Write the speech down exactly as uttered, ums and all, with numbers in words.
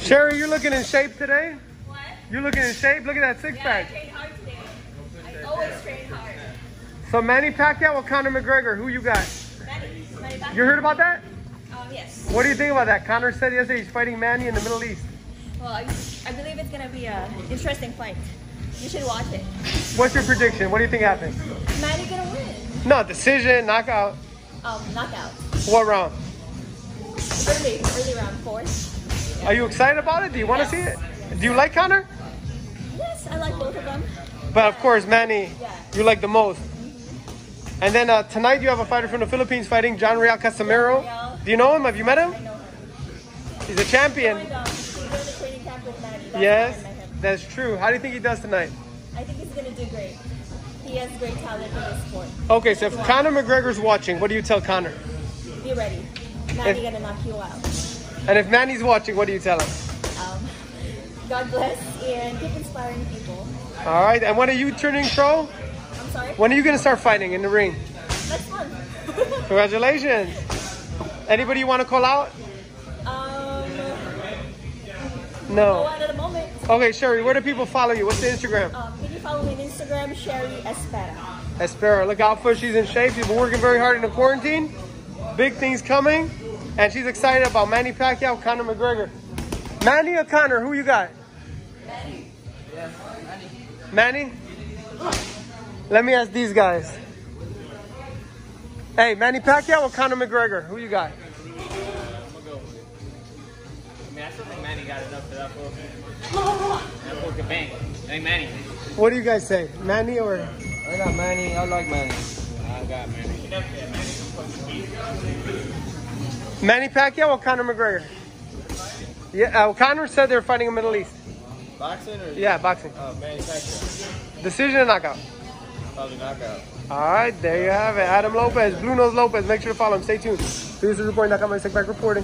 Sherry, you're looking in shape today? What? You're looking in shape? Look at that six Yeah, pack. I train hard today. I always train hard. So Manny Pacquiao or Conor McGregor? Who you got? Manny, Manny Pacquiao. You heard about that? Um, yes. What do you think about that? Conor said yesterday he's fighting Manny in the Middle East. Well, I, I believe it's gonna be a interesting fight. You should watch it. What's your prediction? What do you think happens? Manny gonna win. No, decision, knockout. Um, knockout. What round? Early, early round, fourth. Yeah. Are you excited about it? Do you want to Yes. see it? Do you like Conor? Yes, I like both of them. But of course, Manny, Yeah. you like the most. And then uh, tonight you have a fighter from the Philippines fighting John Real Casimiro. Real. Do you know him? Have you met him? I know him. He's a champion. Joined, um, he's doing the training camp with Manny. That's Yes, how I met him. that's true. How do you think he does tonight? I think he's gonna do great. He has great talent in this sport. Okay, so if Conor McGregor's watching, what do you tell Conor? Be ready. Manny If- gonna knock you out. And if Manny's watching, what do you tell him? Um, God bless and keep inspiring people. All right, and when are you turning pro? I'm sorry. When are you going to start fighting in the ring? Next month. Congratulations. Anybody you want to call out? um, no No. one at the moment. Okay, Sherry, where do people follow you? What's the Instagram? Um, can you follow me on Instagram, Sherry Espera. Espera. Look out for her. She's in shape. She's been working very hard in the quarantine. Big things coming. And she's excited about Manny Pacquiao, Conor McGregor. Manny or Conor? Who you got? Manny. Yeah, Manny. Manny? Let me ask these guys. Hey, Manny Pacquiao or Conor McGregor? Who you got? I'm gonna go with it. I mean, I still think Manny got enough for that fool. That fool can bang. Hey, Manny. What do you guys say? Manny or? I got Manny. I like Manny. I got Manny. Manny Pacquiao or Conor McGregor? Yeah, uh, Conor said they're fighting in the Middle East. Boxing or? Yeah, boxing. Oh, Manny Pacquiao. Decision or knockout? Probably knockout. All right, there you have it. Adam Lopez, Blue Nose Lopez. Make sure to follow him. Stay tuned. This is reporting. Back reporting.